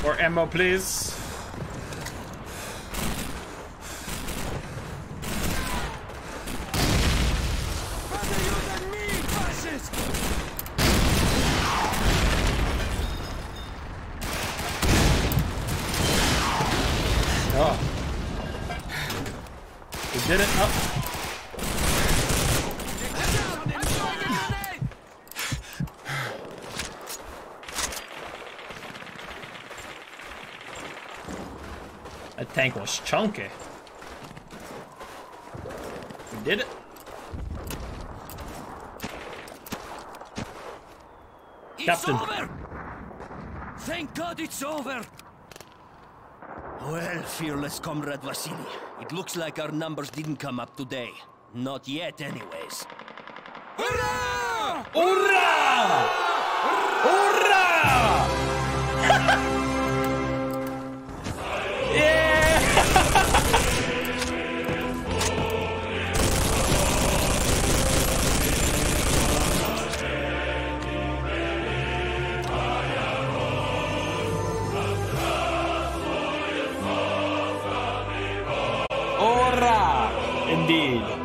More ammo, please. Oh. We did it. Oh. That tank was chunky. We did it. Captain. It's over! Thank God it's over! Well, fearless comrade Vasily, it looks like our numbers didn't come up today. Not yet, anyways. Hurrah! Hurrah! Hurrah! Yeah! Hurrah! Indeed.